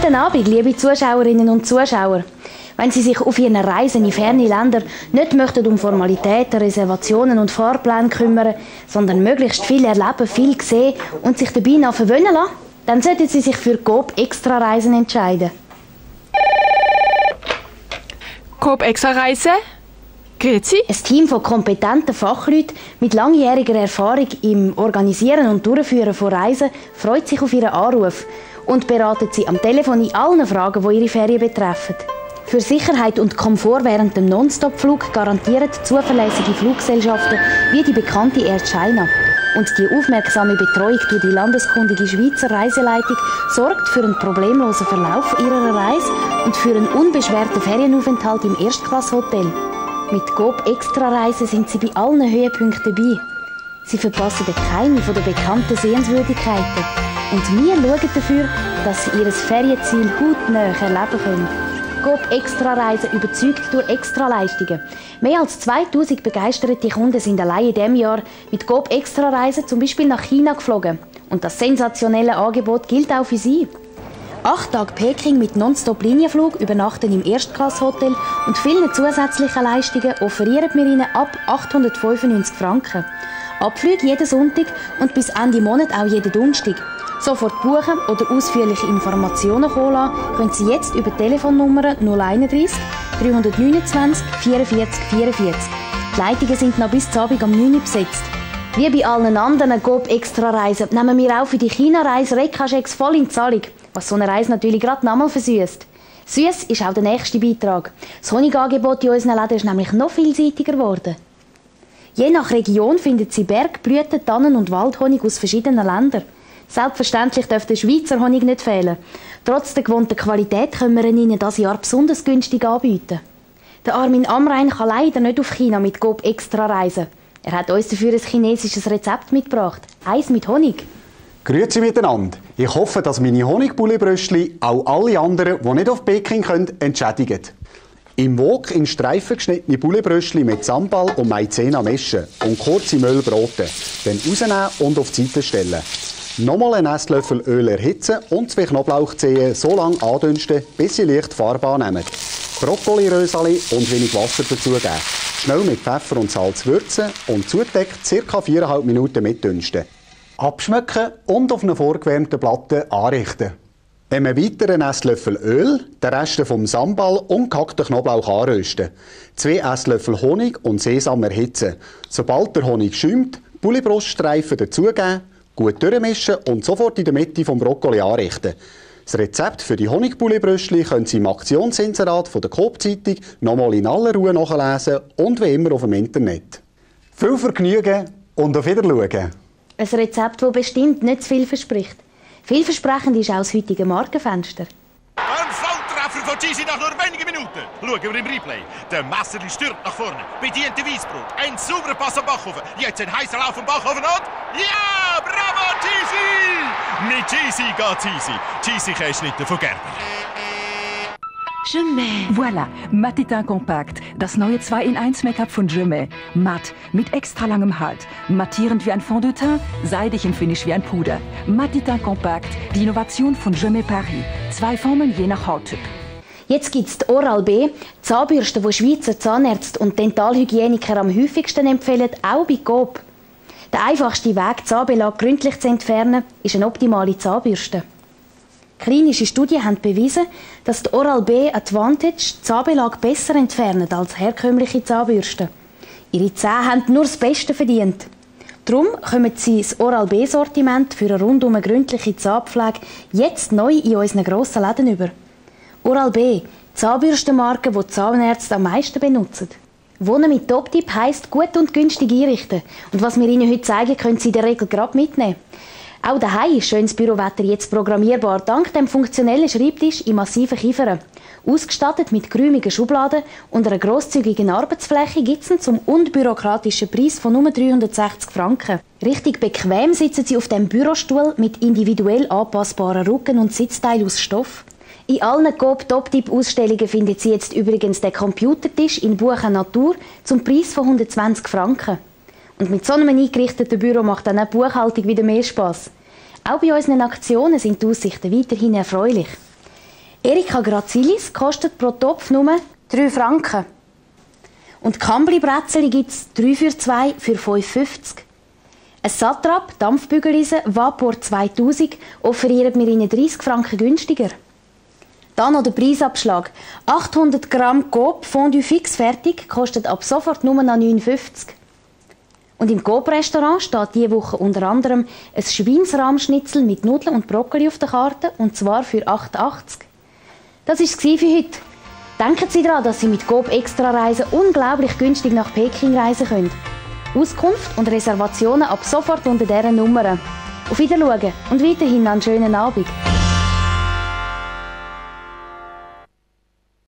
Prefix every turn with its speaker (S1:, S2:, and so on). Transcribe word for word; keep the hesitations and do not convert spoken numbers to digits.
S1: Guten Abend, liebe Zuschauerinnen und Zuschauer. Wenn Sie sich auf Ihren Reisen in ferne Länder nicht möchten um Formalitäten, Reservationen und Fahrpläne kümmern, sondern möglichst viel erleben, viel sehen und sich dabei noch verwöhnen lassen, dann sollten Sie sich für Coop Extra Reisen entscheiden.
S2: Coop Extra Reise? Grüezi.
S1: Ein Team von kompetenten Fachleuten mit langjähriger Erfahrung im Organisieren und Durchführen von Reisen freut sich auf Ihren Anruf und beratet Sie am Telefon in allen Fragen, die Ihre Ferien betreffen. Für Sicherheit und Komfort während dem Non-Stop-Flug garantieren zuverlässige Fluggesellschaften wie die bekannte Air China. Und die aufmerksame Betreuung durch die landeskundige Schweizer Reiseleitung sorgt für einen problemlosen Verlauf Ihrer Reise und für einen unbeschwerten Ferienaufenthalt im Erstklasse-Hotel. Mit Coop Extra Reisen sind Sie bei allen Höhepunkten dabei. Sie verpassen keine von den bekannten Sehenswürdigkeiten. Und wir schauen dafür, dass Sie Ihr Ferienziel hautnah erleben können. Coop Extra Reisen überzeugt durch Extraleistungen. Mehr als zweitausend begeisterte Kunden sind allein in diesem Jahr mit Coop Extra Reisen zum Beispiel nach China geflogen. Und das sensationelle Angebot gilt auch für Sie. Acht Tage Peking mit Nonstop-Linienflug, Übernachten im Erstklasse-Hotel und vielen zusätzlichen Leistungen offerieren wir Ihnen ab achthundertfünfundneunzig Franken. Abflüge jeden Sonntag und bis Ende Monat auch jeden Donnerstag. Sofort buchen oder ausführliche Informationen holen lassen, können Sie jetzt über die Telefonnummer null einunddreißig, dreihundertneunundzwanzig, vierundvierzig, vierundvierzig. Die Leitungen sind noch bis zum Abend um neun Uhr besetzt. Wie bei allen anderen Coop Extra Reisen nehmen wir auch für die China-Reise Rekaschecks voll in Zahlung, was so eine Reise natürlich gerade nochmal versüßt. Süß ist auch der nächste Beitrag. Das Honigangebot in unseren Läden ist nämlich noch vielseitiger geworden. Je nach Region finden Sie Bergblüten, Tannen- und Waldhonig aus verschiedenen Ländern. Selbstverständlich darf der Schweizer Honig nicht fehlen. Trotz der gewohnten Qualität können wir Ihnen dieses Jahr besonders günstig anbieten. Der Armin Amrein kann leider nicht auf China mit Coop Extra reisen. Er hat uns dafür ein chinesisches Rezept mitgebracht. Eis mit Honig.
S3: Grüezi miteinander. Ich hoffe, dass meine Honigbulle-Bröstchen auch alle anderen, die nicht auf Peking können, entschädigen. Im Wok in Streifen geschnittene Bullebröstchen mit Sambal und Maizena mischen und kurz im Öl braten. Dann rausnehmen und auf die Seite stellen. Nochmal einen Esslöffel Öl erhitzen und zwei Knoblauchzehen so lange andünsten, bis sie leicht Farbe annehmen. Brokkoli-Rösali und wenig Wasser dazugeben. Schnell mit Pfeffer und Salz würzen und zugedeckt ca. viereinhalb Minuten mitdünsten. Abschmecken und auf einer vorgewärmten Platte anrichten. Einen weiteren Esslöffel Öl, den Rest vom Sambal und gehackten Knoblauch anrösten. Zwei Esslöffel Honig und Sesam erhitzen. Sobald der Honig schäumt, Bullebruststreifen dazugeben, gut durchmischen und sofort in der Mitte vom Brokkoli anrichten. Das Rezept für die Honigbulle-Bröstchen können Sie im Aktionsinserat von der Coop-Zeitung nochmal in aller Ruhe nachlesen und wie immer auf dem Internet. Viel Vergnügen und auf Wiedersehen!
S1: Ein Rezept, das bestimmt nicht zu viel verspricht. Vielversprechend ist auch das heutige Markenfenster.
S4: Ein Volltreffer von Gysi nach nur wenigen Minuten. Schauen wir im Replay. Der Messerli stürmt nach vorne. Bedient den Weissbrot. Ein sauberer Pass am Backofen. Jetzt ein heißer Lauf am Backofen und... Ja! Bravo, Gysi! Mit Gysi geht's easy. Gysi Käseschnitte von Gerber.
S5: Jamais. Voilà, Mattitin Compact, das neue zwei in eins Make-up von Jamais. Matt, mit extra langem Halt. Mattierend wie ein Fond de teint, seidig im Finish wie ein Puder. Mattitin Compact, die Innovation von Jamais Paris. Zwei Formen je nach Hauttyp.
S1: Jetzt gibt es die Oral-B, Zahnbürste, die Schweizer Zahnärzte und Dentalhygieniker am häufigsten empfehlen, auch bei Coop. Der einfachste Weg, Zahnbelag gründlich zu entfernen, ist eine optimale Zahnbürste. Klinische Studien haben bewiesen, dass die Oral-B Advantage Zahnbelag besser entfernt als herkömmliche Zahnbürsten. Ihre Zähne haben nur das Beste verdient. Darum kommen Sie das Oral-B-Sortiment für eine rundum gründliche Zahnpflege jetzt neu in unseren grossen Läden über. Oral-B, Zahnbürstenmarke, die die Zahnärzte am meisten benutzen. Wohnen mit Top-Tipp heisst gut und günstig einrichten. Und was wir Ihnen heute zeigen, können Sie in der Regel gerade mitnehmen. Auch daheim ist schönes Bürowetter jetzt programmierbar, dank dem funktionellen Schreibtisch in massiven Kiefern. Ausgestattet mit geräumigen Schubladen und einer grosszügigen Arbeitsfläche gibt es ihn zum unbürokratischen Preis von nur dreihundertsechzig Franken. Richtig bequem sitzen Sie auf dem Bürostuhl mit individuell anpassbaren Rücken und Sitzteilen aus Stoff. In allen Coop Top-Tipp-Ausstellungen finden Sie jetzt übrigens den Computertisch in Buchen Natur zum Preis von hundertzwanzig Franken. Und mit so einem eingerichteten Büro macht dann auch die Buchhaltung wieder mehr Spass. Auch bei unseren Aktionen sind die Aussichten weiterhin erfreulich. Erika Grazilis kostet pro Topf nur drei Franken. Und Kambli-Bretzeli gibt es drei für zwei für fünf fünfzig. Ein Satrap, Dampfbügeleisen, Vapor zweitausend offerieren wir Ihnen dreissig Franken günstiger. Dann noch der Preisabschlag. achthundert Gramm Coop Fondue fix fertig kostet ab sofort nur noch neun fünfzig. Und im Coop-Restaurant steht diese Woche unter anderem ein Schweinsrahmschnitzel mit Nudeln und Brokkoli auf der Karte, und zwar für acht achtzig. Das war es für heute. Denken Sie daran, dass Sie mit Coop Extra Reisen unglaublich günstig nach Peking reisen können. Auskunft und Reservationen ab sofort unter dieser Nummer. Auf Wiedersehen und weiterhin einen schönen Abend.